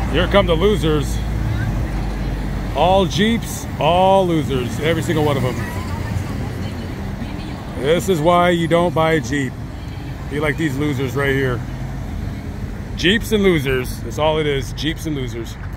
Here come the losers. All Jeeps, all losers. Every single one of them. This is why you don't buy a Jeep. Be like these losers right here. Jeeps and losers. That's all it is. Jeeps and losers.